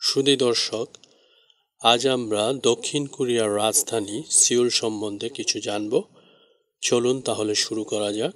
সুধী দর্শক, আজ আমরা দক্ষিণ কোরিয়ার রাজধানী সিউল সম্বন্ধে কিছু জানব। চলুন তাহলে শুরু করা যাক।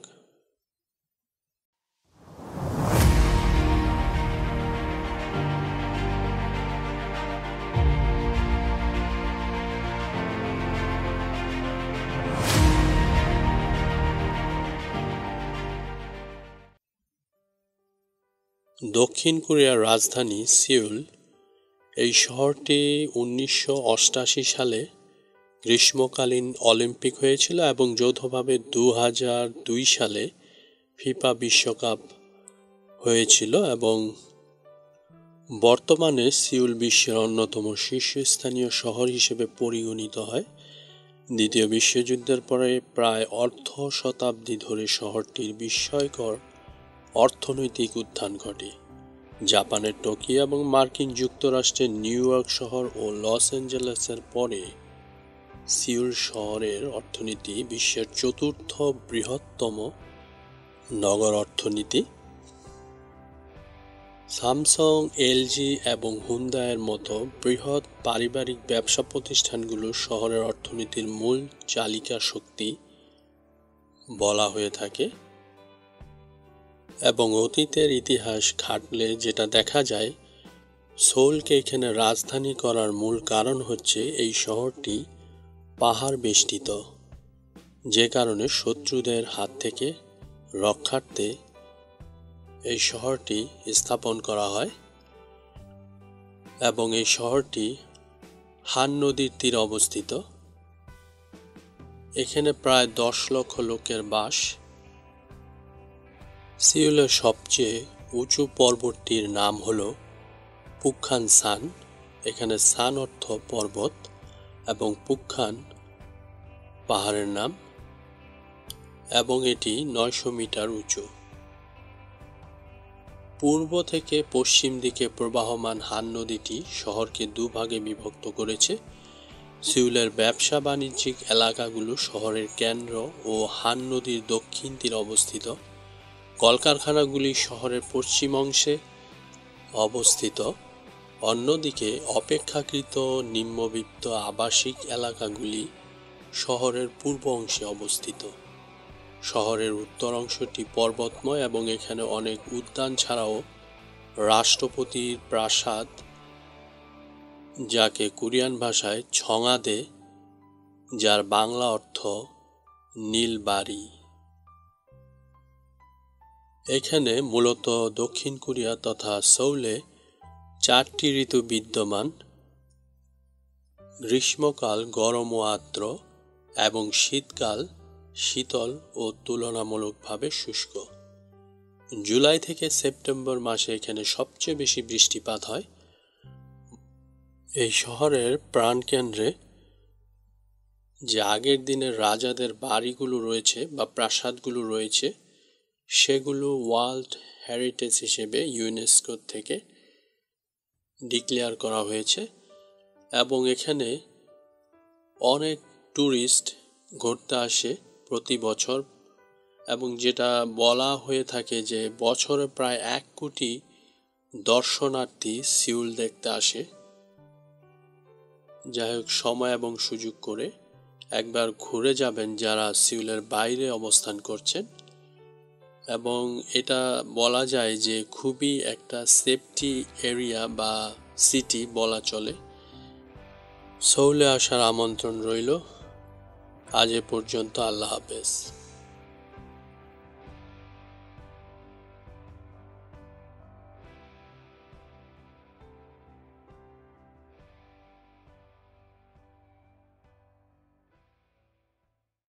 দক্ষিণ কোরিয়ার রাজধানী সিউল। এই শহরটি 1988 সালে গ্রীষ্মকালীন অলিম্পিক হয়েছিল এবং যৌথভাবে 2002 সালে ফিফা বিশ্বকাপ হয়েছিল এবং বর্তমানে সিউল বিশ্বের অন্যতম শীর্ষস্থানীয় শহর হিসেবে পরিগণিত হয়। দ্বিতীয় বিশ্বযুদ্ধের পরে প্রায় অর্ধ শতাব্দী ধরে শহরটির বিস্ময়কর অর্থনৈতিক উত্থান ঘটে। জাপানের টোকিও এবং মার্কিন যুক্তরাষ্ট্রের নিউ ইয়র্ক শহর ও লস অ্যাঞ্জেলেসের পরে সিউল শহরের অর্থনীতি বিশ্বের চতুর্থ বৃহত্তম নগর অর্থনীতি। স্যামসাং, এলজি এবং হুন্দাইয়ের মতো বৃহৎ পারিবারিক ব্যবসা প্রতিষ্ঠানগুলো শহরের অর্থনীতির মূল চালিকা শক্তি বলা হয়ে থাকে এবং অতীতের ইতিহাস ঘাটলে যেটা দেখা যায়, সোলকে এখানে রাজধানী করার মূল কারণ হচ্ছে এই শহরটি পাহাড় বেষ্টিত, যে কারণে শত্রুদের হাত থেকে রক্ষার্থে এই শহরটি স্থাপন করা হয় এবং এই শহরটি হান নদীর তীরে অবস্থিত। এখানে প্রায় 10 লক্ষ লোকের বাস। সিউলের সবচেয়ে উঁচু পর্বতটির নাম হল পুকখান সান। এখানে সান অর্থ পর্বত এবং পুকখান পাহাড়ের নাম এবং এটি 900 মিটার উঁচু। পূর্ব থেকে পশ্চিম দিকে প্রবাহমান হান নদীটি শহরকে দুভাগে বিভক্ত করেছে। সিউলের ব্যবসা বাণিজ্যিক এলাকাগুলো শহরের কেন্দ্র ও হান নদীর দক্ষিণ তীরে অবস্থিত। কলকারখানাগুলি শহরের পশ্চিম অংশে অবস্থিত। অন্যদিকে অপেক্ষাকৃত নিম্নবিত্ত আবাসিক এলাকাগুলি শহরের পূর্ব অংশে অবস্থিত। শহরের উত্তর অংশটি পর্বতময় এবং এখানে অনেক উদ্যান ছাড়াও রাষ্ট্রপতির প্রাসাদ, যাকে কোরিয়ান ভাষায় ছঙাদে, যার বাংলা অর্থ নীল বাড়ি। এখানে মূলত দক্ষিণ কোরিয়া তথা সৌলে 4টি ঋতু বিদ্যমান। গ্রীষ্মকাল গরম ও আর্দ্র এবং শীতকাল শীতল ও তুলনামূলকভাবে শুষ্ক। জুলাই থেকে সেপ্টেম্বর মাসে এখানে সবচেয়ে বেশি বৃষ্টিপাত হয়। এই শহরের প্রাণকেন্দ্রে যে আগের দিনের রাজাদের বাড়িগুলো রয়েছে বা প্রাসাদগুলো রয়েছে, সেগুলো ওয়ার্ল্ড হেরিটেজ হিসেবে ইউনেস্কো থেকে ডিক্লেয়ার করা হয়েছে এবং এখানে অনেক ট্যুরিস্ট ঘুরতে আসে প্রতি বছর এবং যেটা বলা হয়ে থাকে যে বছরে প্রায় 1 কোটি দর্শনার্থী সিউল দেখতে আসে। যাই হোক, সময় এবং সুযোগ করে একবার ঘুরে যাবেন যারা সিউলের বাইরে অবস্থান করছেন এবং এটা বলা যায় যে খুবই একটা সেফটি এরিয়া বা সিটি বলা চলে। সৌলে আসার আমন্ত্রণ রইল। আজ এ পর্যন্ত। আল্লাহ হাফেজ।